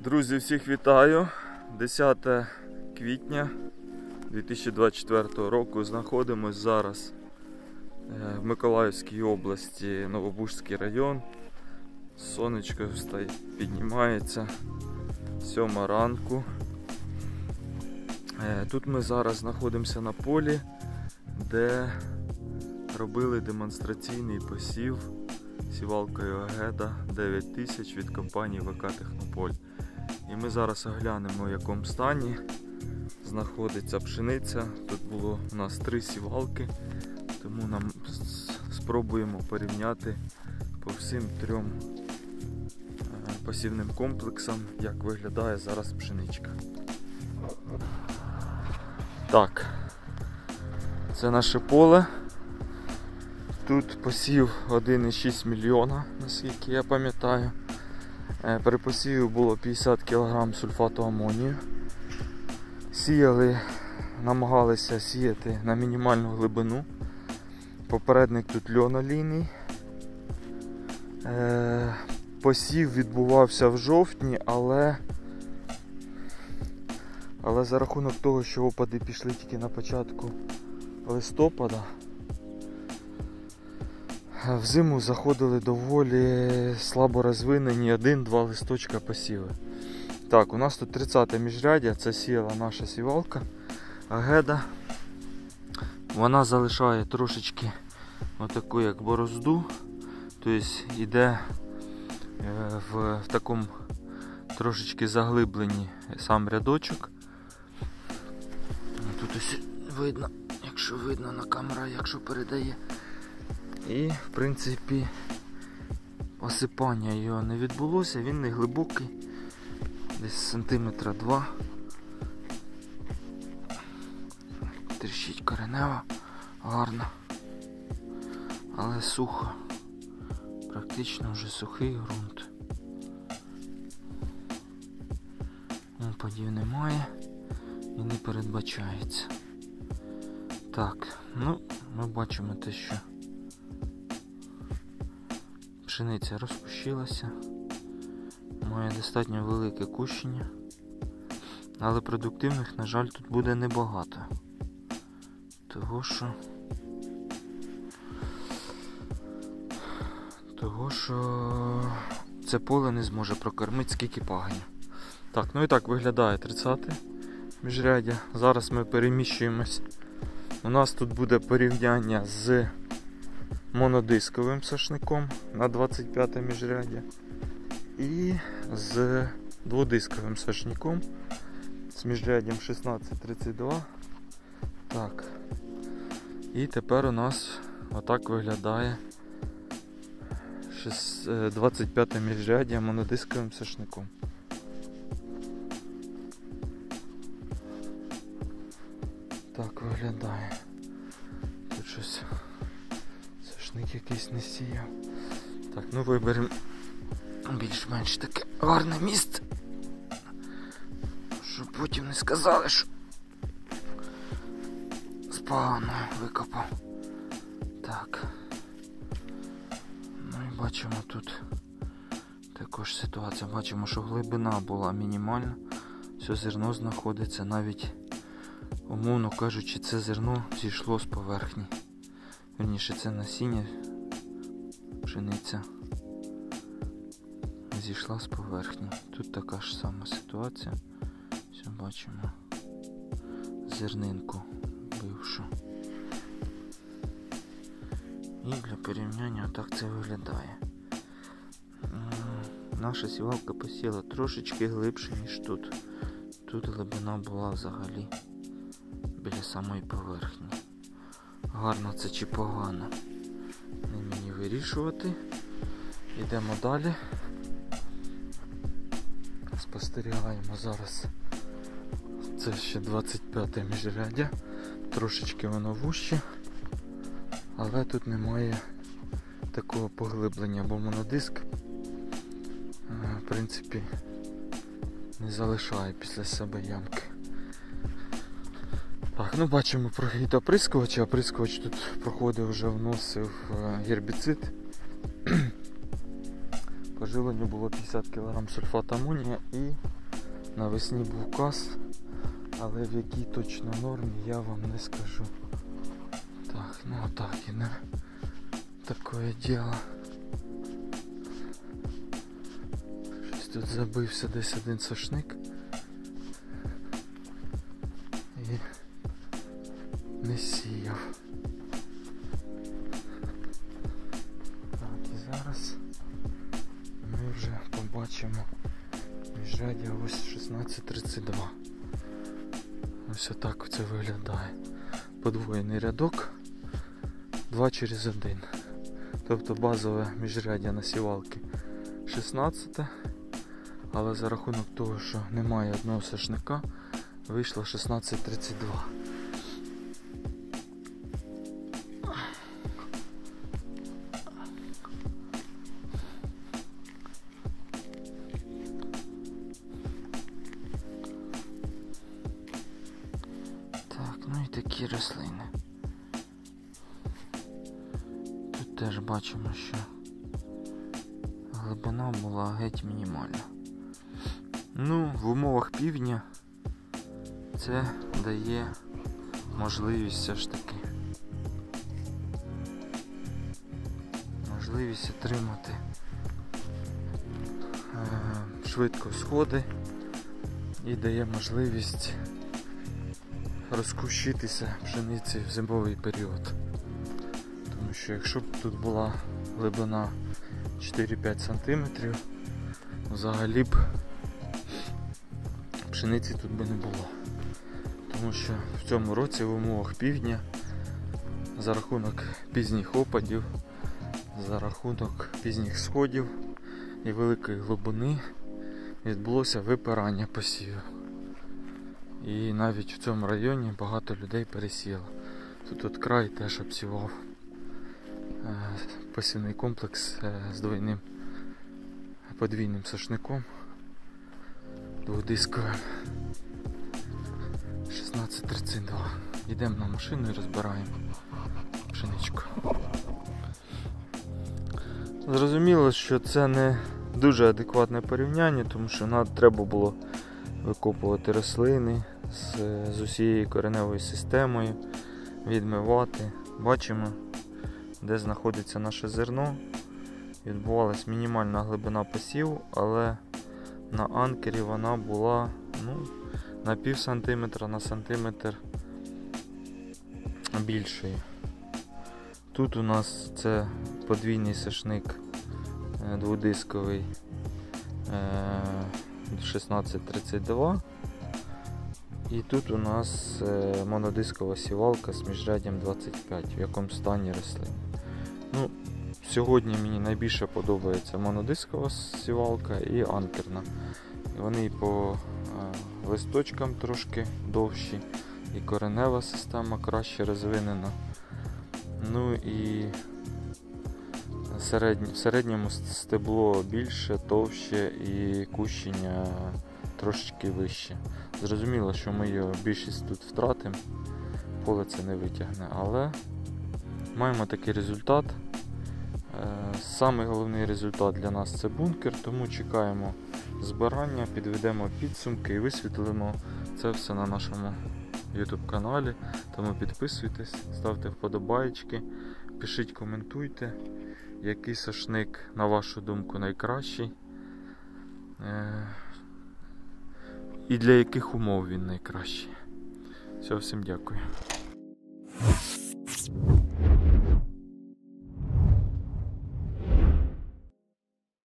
Друзі, всіх вітаю! 10 квітня 2024 року. Знаходимось зараз в Миколаївській області, Новобужський район. Сонечко піднімається, 7 ранку. Тут ми зараз знаходимося на полі, де робили демонстраційний посів сівалкою Агеда 9000 від компанії ВК Технополь. І ми зараз оглянемо, в якому стані знаходиться пшениця. Тут було у нас 3 сівалки, тому нам спробуємо порівняти по всім 3 посівним комплексам, як виглядає зараз пшеничка. Так, це наше поле. Тут посів 1,6 мільйона, наскільки я пам'ятаю. При посіві було 50 кг сульфату амонію. Сіяли, намагалися сіяти на мінімальну глибину. Попередник тут льонолійний. Посів відбувався в жовтні, але за рахунок того, що опади пішли тільки на початку листопада, взиму заходили доволі слабо розвинені 1-2 листочка посіви. Так, у нас тут 30-те міжряддя, це сіяла наша сівалка Агеда. Вона залишає трошечки отаку як борозду, тобто йде в такому трошечки заглибленні сам рядочок. Тут ось видно, якщо видно на камера, якщо передає. І, в принципі, осипання його не відбулося, він не глибокий, десь сантиметра 2. Тріщить коренева, гарно, але сухо, практично вже сухий ґрунт. Опадів немає і не передбачається. Так, ну, ми бачимо те, що пшениця розпущилася, має достатньо велике кущення, але продуктивних, на жаль, тут буде небагато. Того що це поле не зможе прокормити скільки пагонів. Так, ну і так виглядає 30-те міжряддя. Зараз ми переміщуємось. У нас тут буде порівняння з монодисковим сошником на 25-те міжряддя і з дводисковим сошником з міжряддям 16-32. Так. І тепер у нас отак виглядає 25-те міжряддя монодисковим сошником. Так виглядає. Тут щось сошник якийсь не сіяв. Так, ну виберемо більш-менш таке гарне місце, щоб потім не сказали, що спогано викопав. Так. Ну і бачимо тут також ситуація. Бачимо, що глибина була мінімальна. Все зерно знаходиться, навіть, умовно кажучи, це зерно зійшло з поверхні. Вірніше, це насіння, пшениця зійшла з поверхні. Тут така ж сама ситуація. Все бачимо. Зернинку бившу. І для порівняння отак це виглядає. Наша сівалка посіла трошечки глибше, ніж тут. Тут глибина була взагалі біля самої поверхні. Гарно це чи погано, не мені вирішувати. Йдемо далі. Спостерігаємо зараз. Це ще 25-те міжряддя. Трошечки воно вужче, але тут немає такого поглиблення, бо монодиск, в принципі, не залишає після себе ямки. Так, ну бачимо прохід оприскувача. Оприскувач тут проходив, вже вносив гербіцид. По живленню було 50 кг сульфат амонія і навесні був каз, але в якій точно нормі я вам не скажу. Так, ну отак і не таке діло. Щось тут забився десь один сошник і не сіяв. Так, і зараз ми вже побачимо міжряддя ось 1632. Ось отак це виглядає. Подвоєний рядок 2 через 1. Тобто базове міжряддя на сівалки 16, але за рахунок того, що немає одного сошника, вийшло 1632. Так, ну і такі рослини. Тут теж бачимо, що глибина була геть мінімальна. Ну, в умовах півдня це дає можливість все ж таки отримати швидко сходи і дає можливість розкущитися пшениці в зимовий період. Тому що якщо б тут була глибина 4-5 см, взагалі б пшениці тут би не було. Тому що в цьому році в умовах півдня за рахунок пізніх опадів, за рахунок пізніх сходів і великої глибини відбулося випирання посівів. І навіть в цьому районі багато людей пересіло. Тут от край теж обсівав посівний комплекс з подвійним сошником дводисковим 1632. Йдемо на машину і розбираємо пшеничку. Зрозуміло, що це не дуже адекватне порівняння, тому що треба було викопувати рослини з усією кореневою системою, відмивати. Бачимо, де знаходиться наше зерно. Відбувалась мінімальна глибина посіву, але на анкері вона була на пів сантиметра, на сантиметр більшою. Тут у нас це подвійний сошник дводисковий 1632. І тут у нас монодискова сівалка з міжряддям 25, в якому стані рослин. Ну, сьогодні мені найбільше подобається монодискова сівалка і анкерна. Вони по листочкам трошки довші, і коренева система краще розвинена. Ну і в середньому стебло більше, товще і кущення трошечки вище. Зрозуміло, що ми його більшість тут втратимо, поле це не витягне, але маємо такий результат. Самий головний результат для нас це бункер, тому чекаємо збирання, підведемо підсумки і висвітлимо це все на нашому YouTube каналі. Тому підписуйтесь, ставте вподобайки, пишіть, коментуйте, який сошник, на вашу думку, найкращий і для яких умов він найкращий. Все, всім дякую.